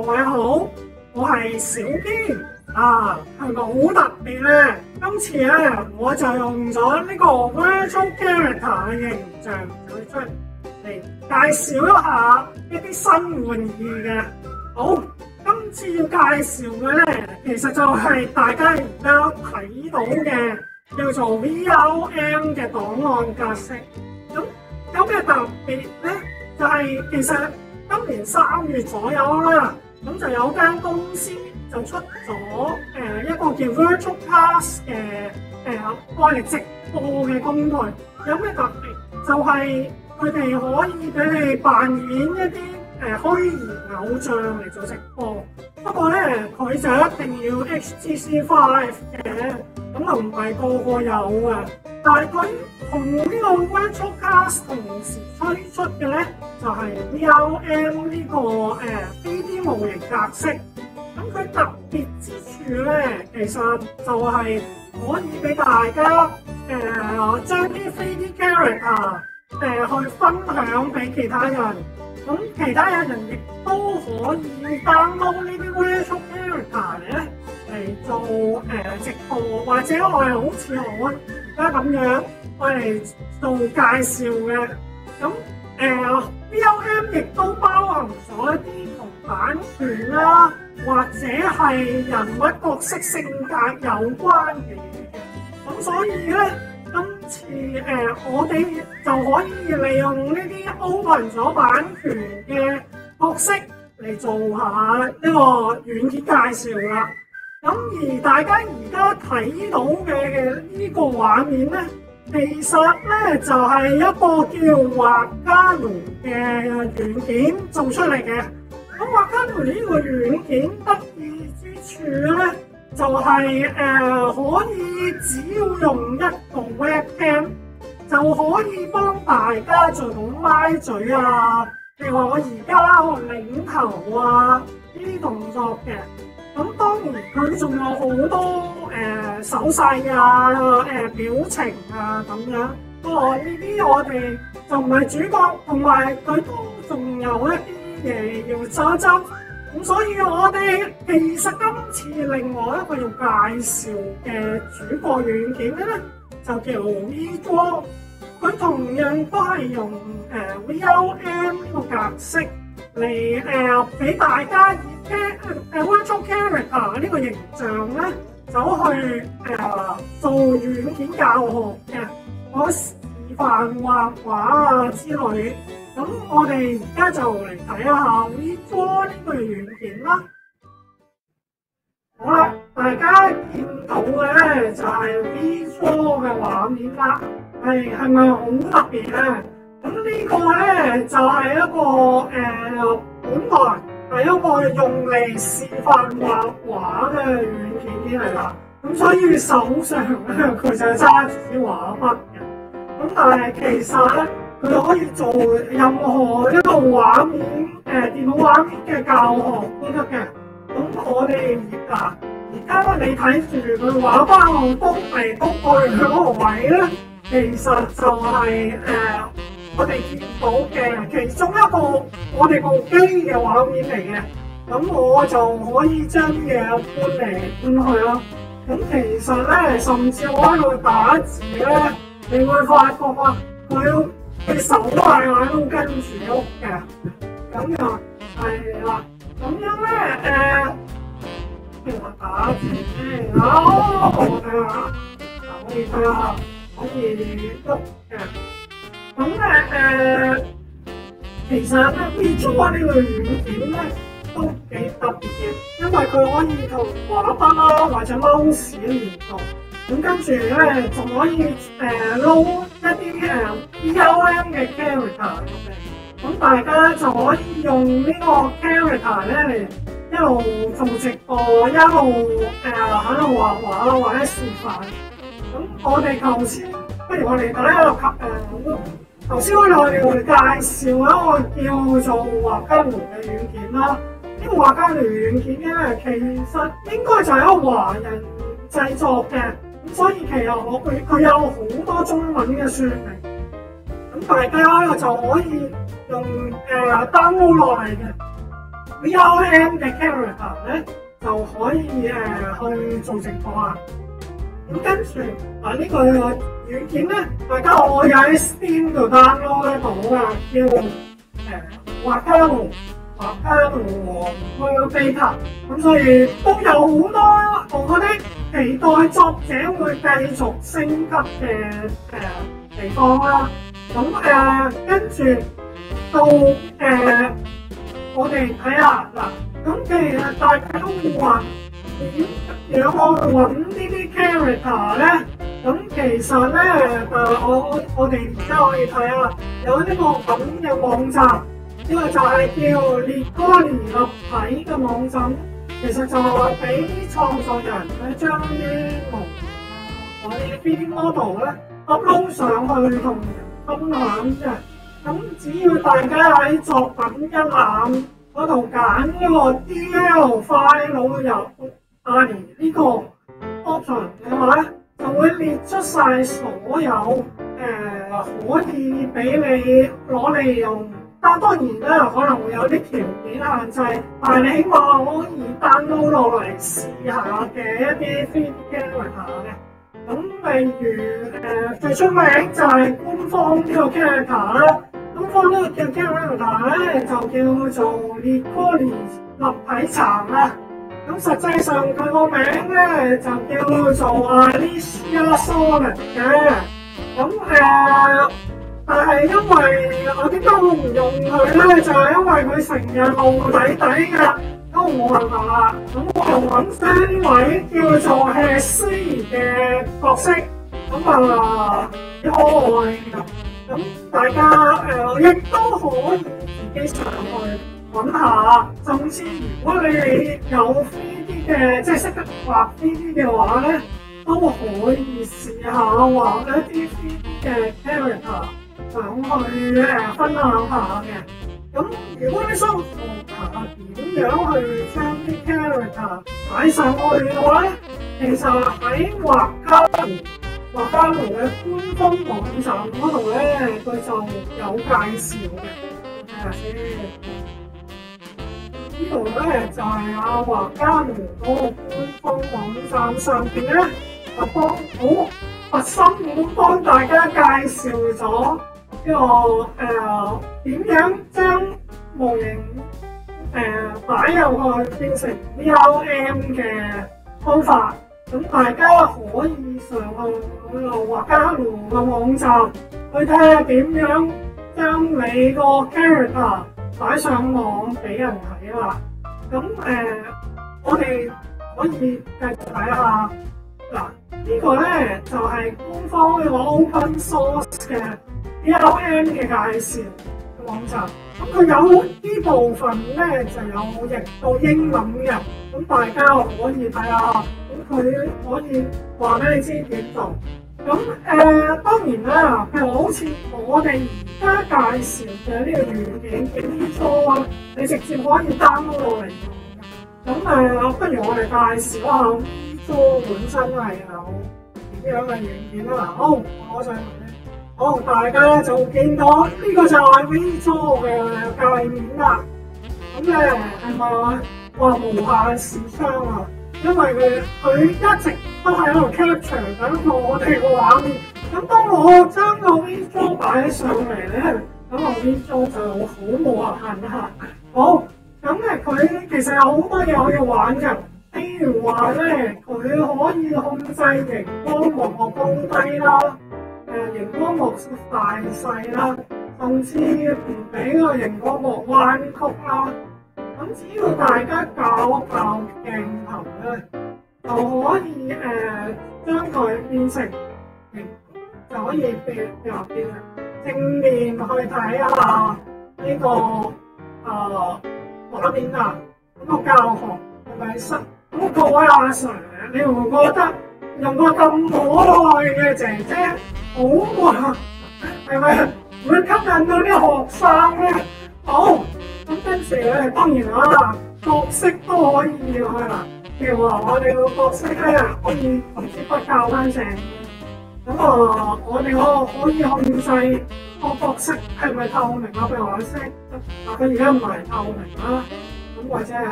位好，我係小編啊，係咪好特別咧？今次咧我就用咗呢個 virtual character 嘅形象出嚟介紹一下一啲新玩意嘅。好，今次要介紹嘅咧，其實就係大家而家睇到嘅叫做 VRM 嘅檔案格式。咁有咩特別咧？就係其實今年3月左右啦，咁就有間公司就出咗一個叫 Virtual Class 嘅愛嚟直播嘅工具。有咩特別？就係佢哋可以俾你扮演一啲虛擬偶像嚟做直播。不過咧，佢就一定要 HTC5 嘅，咁就唔係個個有嘅。但係佢同呢個 Virtual Class 同時推出嘅咧，就係 VRM 呢個3D 模型格式。咁佢特別之處咧，其實就係可以俾大家將啲 3D character 去分享俾其他人。咁其他人亦都可以 download 呢啲 virtual character 咧嚟做直播，或者我係好似我而家咁樣我嚟做介紹嘅。咁VRM 亦都包含咗一啲同版權啦，或者係人物角色性格有關嘅嘢。咁所以咧，今次我哋就可以利用呢啲 open 咗版權嘅角色嚟做下呢個軟件介紹啦。咁而大家而家睇到嘅呢個畫面咧，其實咧就係一個叫畫家奴嘅軟件做出嚟嘅。咁畫家奴呢個軟件得意之處咧，就係可以只要用一個 webcam 就可以幫大家做到咪嘴啊，譬如話我而家擰頭啊呢啲動作嘅。咁當然佢仲有好多手勢啊、表情啊咁樣。不過呢啲我哋就唔係主角，同埋佢都仲有一啲嘢要揸執。咁所以我哋其實今次另外一個要介紹嘅主角軟件咧，就叫 V-Draw。佢同樣都係用VRM 呢個格式嚟俾大家以virtual character 呢個形象咧，走去做軟件教學嘅，我示範畫畫啊之類。咁我哋而家就嚟睇一下 V-Draw 呢個軟件啦。好啦，大家見到嘅咧就係 V-Draw 嘅畫面啦。係咪好特別咧？咁呢個咧就係一個本來係一個用嚟示範畫畫嘅軟件嚟啦。咁所以手上咧佢就揸住啲畫筆嘅。咁但係其實咧，佢可以做任何一個畫面電腦畫面嘅教學都得嘅。咁我哋而家你睇住佢畫翻我篤嚟篤去嗰個位咧，其實就係我哋見到嘅其中一個我哋部機嘅畫面嚟嘅。咁我就可以將啲嘢搬嚟搬去啦。咁其實咧，甚至我喺度打字咧，你會發覺啊，佢手係喺度跟住喐嘅。咁就係啦。咁樣咧譬如話打字先，好，我睇下，可以睇下。可以喐嘅。咁其實咧 V-Draw 呢個軟件咧都幾特別嘅，因為佢可以同畫筆啦或者 mouse 連動。咁跟住咧仲可以撈一啲VRM 嘅 character 入嚟。咁大家就可以用呢個 character 咧嚟一路做直播，一路喺度畫畫或者示範。咁我哋頭先，不如我哋睇下頭先我哋介紹一個叫做畫家奴嘅軟件啦。呢個畫家奴軟件咧，其實應該就係一個華人製作嘅，咁所以其實佢有好多中文嘅說明。咁大家就可以用download 落嚟嘅。 VRM 嘅 character 咧，就可以去做直播啦。咁跟住呢個軟件咧，大家可以喺 Steam 度 download 得到嘅，叫Wakaru Beta。咁所以都有好多我覺得期待作者會繼續升級嘅地方啦。咁跟住到我哋睇下嗱，咁其實大家都會話點樣去揾呢啲 character 咧？咁其實咧我哋而家可以睇下有呢個咁嘅網站，呢個就係叫 Legally 立體嘅網站。其實就係俾創作人咧將啲我哋 3D model 咧 upload 上去同人分享嘅。咁只要大家喺作品一覽嗰度揀呢個 DL file 入呢個 option 嘅話咧，就會列出晒所有可以俾你攞嚟用。但當然咧，可能會有啲條件限制，但係你起碼可以 download 落嚟試下嘅一啲 3D character 嘅。咁例如最出名就係官方呢個 character 啦。官方呢個 character 咧就叫做 Legally 立體橙啦。咁實際上佢個名咧就叫做 Alicia Solid 嘅。咁但係因為我點解我唔用佢咧？就係因為佢成日露底底㗎，咁冇辦法啦。咁我又揾翻呢位叫做 Hesse 嘅角色，咁幾可愛㗎。咁大家亦都可以自己上去揾下，甚至如果你哋有 3D 嘅，即係識得畫 3D 嘅話咧，都可以試下畫一啲 3D 嘅 character。想去分享下嘅。咁如果你想學下點樣去將啲 character 擺上去嘅話咧，其實喺畫家奴嘅官方網站嗰度咧，佢就有介紹嘅。睇下先，呢度咧就係畫家奴嗰個官方網站上邊咧，就好核心咁幫大家介紹咗。呢個點樣將模型擺入去變成 VRM 嘅方法，咁大家可以上去畫家奴嘅網站去睇下點樣將你個 character 擺上網俾人睇啦。咁我哋可以繼續睇下嗱，呢個咧就係官方呢個 open source 嘅VRM 嘅介紹嘅網站，咁佢有啲部分咧就有譯到英文嘅，咁大家可以睇下，咁佢可以話俾你知點做。咁當然啦，譬如好似我哋而家介紹嘅呢個軟件嘅 Visual，你直接可以 download 落嚟用嘅。咁不如我哋介紹下 Visual 本身係有點樣嘅軟件啦。好，我上嚟。好，大家就見到呢個就係 Visual 嘅界面啦。咁咧係咪話無限視窗啊？因為佢一直都喺度 capture 緊我哋個畫面。咁當我將個 Visual 擺上嚟咧，咁個 Visual 就好無限啦。好，咁佢其實有好多嘢可以玩嘅。譬如話咧，佢可以控制熒光幕個高低啦。熒光幕大細啦，甚至唔俾個熒光幕彎曲啦。咁只要大家較鏡頭咧，就可以將佢變成就可以變正面去睇下呢個畫面啊。咁個教學係咪新？咁各位阿 Sir， 你會唔會覺得用個咁可愛嘅姐姐好啊？係咪會吸引到啲學生咧？好，咁跟住咧，當然啦，角色都可以去啦。譬如話我哋個角色咧，可以同支筆校翻正。咁我哋可以控制個角色係咪透明啊？譬如話色，佢而家唔係透明啦。咁咁或者係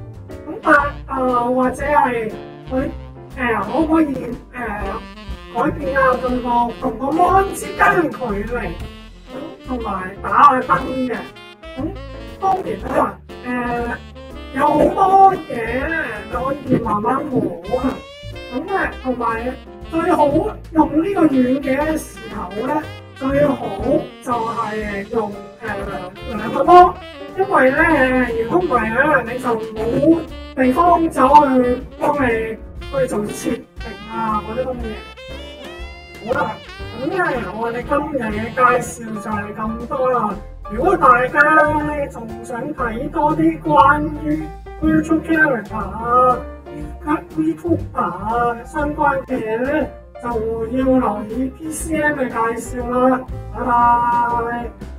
或者係佢可唔可以改變下佢個同個 mon 之間嘅距離，同埋打下燈嘅。咁當然啦，有好多嘢咧可以慢慢磨啊。咁咧同埋最好用呢個軟嘅時候咧，最好就係用兩個芒，因為咧如果唔係咧，你就冇地方走去幫你去做設定啊嗰啲咁嘅嘢。好啦，咁咧我哋今日嘅介紹就係咁多啦。如果大家咧仲想睇多啲關於 Virtual Character 啊、VTuber 啊相關嘅嘢咧，就要留意 PCM 嘅介紹啦。拜拜。